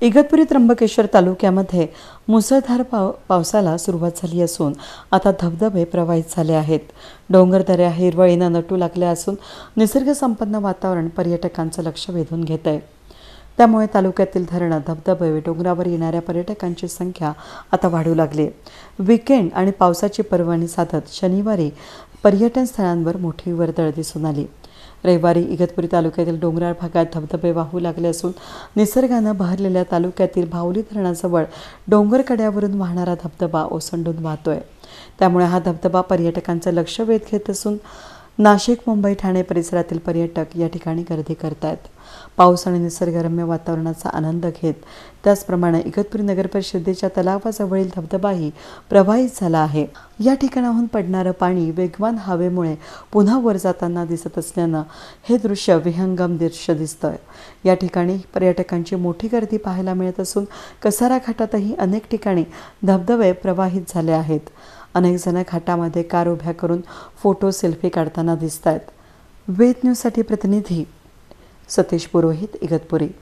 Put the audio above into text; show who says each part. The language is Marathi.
Speaker 1: ईगतपुरी त्र्यंबकेश्वर तालुक्यामध्ये मुसळधार पावसाला सुरुवात झाली असून आता धबधबे प्रवाहित झाले आहेत। डोंगरदऱ्या हिरवळीने नटू लागल्या असून निसर्ग संपन्न वातावरण पर्यटकांचं लक्ष वेधून घेत आहे। त्यामुळे तालुक्यातील धरणं, धबधबे व डोंगरावर येणाऱ्या पर्यटकांची संख्या आता वाढू लागली। वीकेंड आणि पावसाची पर्वणी साधत शनिवारी पर्यटन स्थळांवर मोठी वर्दळ दिसून आली। रविवारी ईगतपुरी तालुक्यातील डोंगराळ भागात धबधबे वाहू लागले असून निसर्गानं बहरलेल्या तालुक्यातील भावली धरणाजवळ डोंगर कड्यावरून वाहणारा धबधबा ओसंडून वाहतोय। त्यामुळे हा धबधबा पर्यटकांचं लक्ष वेध घेत असून नाशिक, मुंबई, ठाणे परिसरातील पर्यटक या ठिकाणी गर्दी करतात। पाऊस आणि निसर्गरम्य वातावरणाचा आनंद घेत त्याचप्रमाणे ईगतपुरी नगर परिषदेच्या तलावाजवळील धबधबाही प्रवाहित झाला आहे। या ठिकाणाहून पडणारं पाणी वेगवान हवेमुळे पुन्हा वर जाताना दिसत असल्यानं हे दृश्य विहंगम दृश्य दिसतंय। या ठिकाणी पर्यटकांची मोठी गर्दी पाहायला मिळत असून कसारा घाटातही अनेक ठिकाणी धबधबे प्रवाहित झाले आहेत। अनेक जण घाटामध्ये कार उभ्या करून फोटो, सेल्फी काढताना दिसत आहेत। वेध न्यूजसाठी प्रतिनिधी सतीश पुरोहित, ईगतपुरी।